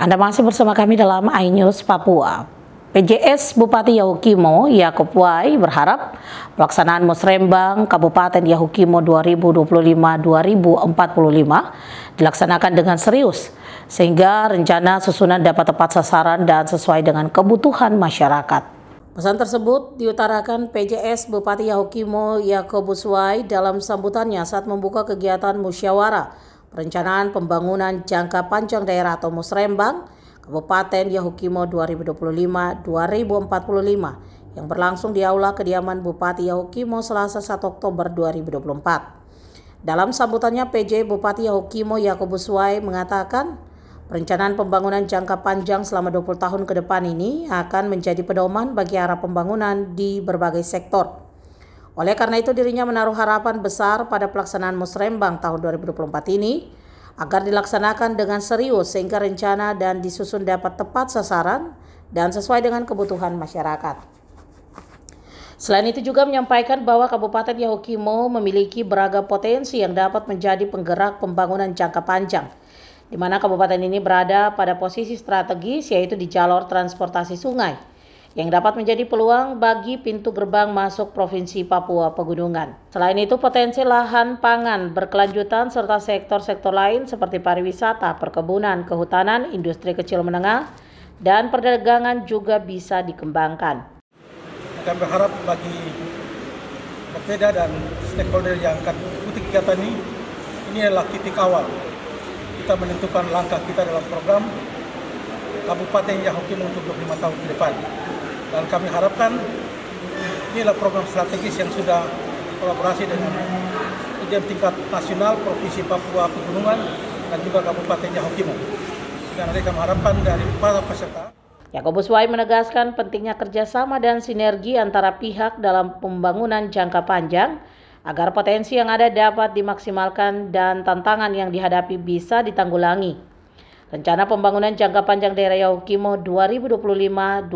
Anda masih bersama kami dalam iNews Papua. PJS Bupati Yahukimo Yaakob Wai berharap pelaksanaan Musrembang Kabupaten Yahukimo 2025-2045 dilaksanakan dengan serius sehingga rencana susunan dapat tepat sasaran dan sesuai dengan kebutuhan masyarakat. Pesan tersebut diutarakan PJS Bupati Yahukimo Yaakob Wai dalam sambutannya saat membuka kegiatan musyawarah perencanaan pembangunan jangka panjang daerah atau Musrembang Kabupaten Yahukimo 2025-2045 yang berlangsung di Aula Kediaman Bupati Yahukimo Selasa 1 Oktober 2024. Dalam sambutannya, PJ Bupati Yahukimo Yaakob Wai mengatakan perencanaan pembangunan jangka panjang selama 20 tahun ke depan ini akan menjadi pedoman bagi arah pembangunan di berbagai sektor. Oleh karena itu dirinya menaruh harapan besar pada pelaksanaan Musrembang tahun 2024 ini agar dilaksanakan dengan serius sehingga rencana dan disusun dapat tepat sasaran dan sesuai dengan kebutuhan masyarakat. Selain itu juga menyampaikan bahwa Kabupaten Yahukimo memiliki beragam potensi yang dapat menjadi penggerak pembangunan jangka panjang, di mana kabupaten ini berada pada posisi strategis yaitu di jalur transportasi sungai, yang dapat menjadi peluang bagi pintu gerbang masuk Provinsi Papua Pegunungan. Selain itu, potensi lahan pangan berkelanjutan serta sektor-sektor lain seperti pariwisata, perkebunan, kehutanan, industri kecil menengah, dan perdagangan juga bisa dikembangkan. Kami berharap bagi Bapeda dan stakeholder yang akan mengikuti kegiatan ini adalah titik awal kita menentukan langkah kita dalam program Kabupaten Yahukimo untuk 25 tahun ke depan. Dan kami harapkan ini adalah program strategis yang sudah kolaborasi dengan ujian tingkat nasional, Provinsi Papua Pegunungan, dan juga Kabupaten Yahukimo. Dan nanti kami harapkan dari para peserta. Yaakob Wai menegaskan pentingnya kerjasama dan sinergi antara pihak dalam pembangunan jangka panjang agar potensi yang ada dapat dimaksimalkan dan tantangan yang dihadapi bisa ditanggulangi. Rencana pembangunan jangka panjang daerah Yahukimo 2025-2045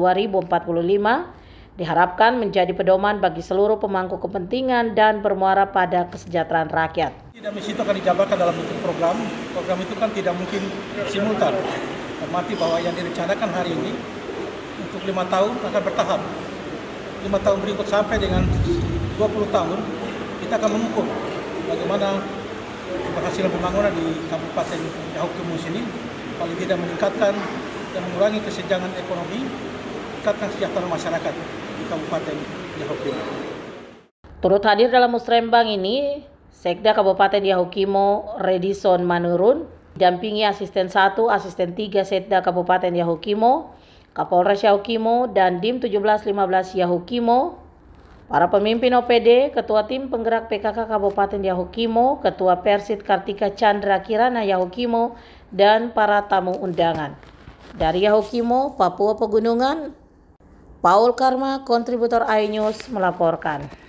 diharapkan menjadi pedoman bagi seluruh pemangku kepentingan dan bermuara pada kesejahteraan rakyat. Tidak mesti itu akan dijabarkan dalam bentuk program. Program itu kan tidak mungkin simultan. Berarti bahwa yang direncanakan hari ini untuk 5 tahun akan bertahap. 5 tahun berikut sampai dengan 20 tahun kita akan mengukur bagaimana keberhasilan pembangunan di Kabupaten Yahukimo sini paling tidak meningkatkan dan mengurangi kesenjangan ekonomi, meningkatkan kesejahteraan masyarakat di Kabupaten Yahukimo. Turut hadir dalam Musrembang ini, Sekda Kabupaten Yahukimo Redison Manurun, dampingi Asisten 1, Asisten 3 Sekda Kabupaten Yahukimo, Kapolres Yahukimo, dan Dim 1715 Yahukimo, para pemimpin OPD, Ketua Tim Penggerak PKK Kabupaten Yahukimo, Ketua Persit Kartika Chandra Kirana Yahukimo, dan para tamu undangan. Dari Yahukimo, Papua Pegunungan, Paul Karma, kontributor iNews melaporkan.